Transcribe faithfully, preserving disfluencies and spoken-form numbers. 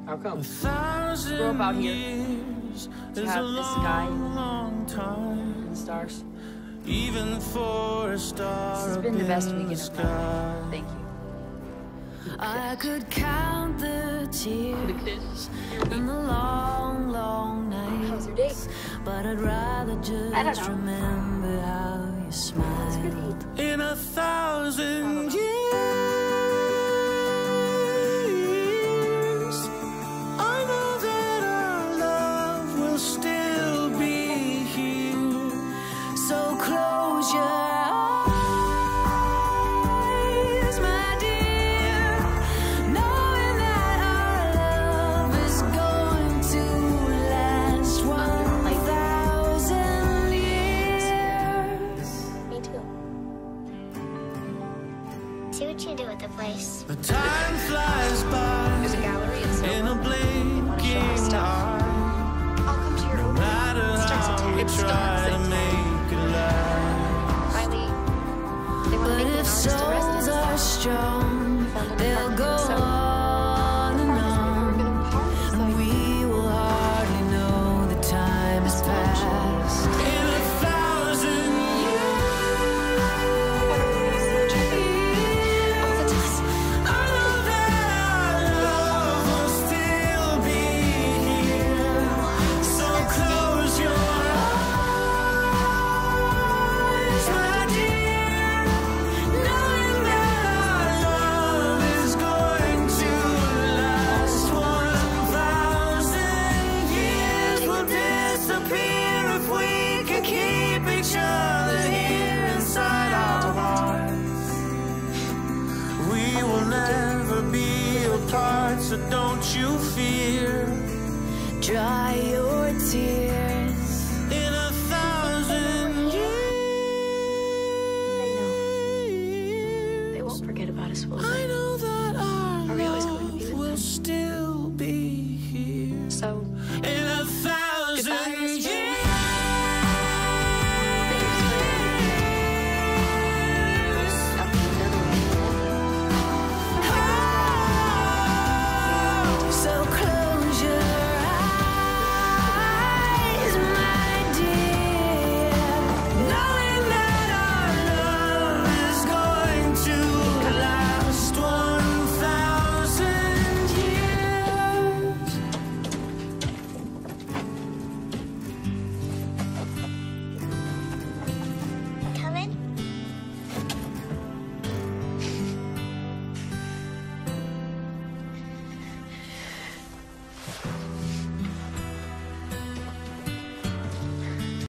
How come? You grew up out here to have the sky and the stars. Even for a star. This has been the best weekend of my life. Thank you. I could count the tears in the long, long nights. How's your date? But I'd rather just remember how you smiled. In a thousand years, I know that our love will still be here. So close your eyes. See what you do with the place. The time flies by. There's a gallery in a blinking eye. I'll come to your No matter how we try to make it last. Riley, they want to make me an artist in residence. Are strong, they'll go on and on, and we will hardly know the time has passed. In a thousand years, I know that our love will still be here. So close your eyes, my dear, knowing that our love is going to last one thousand years. Will disappear if we can keep each other here inside our hearts. We will never be apart, so don't you fear. Dry your tears. In a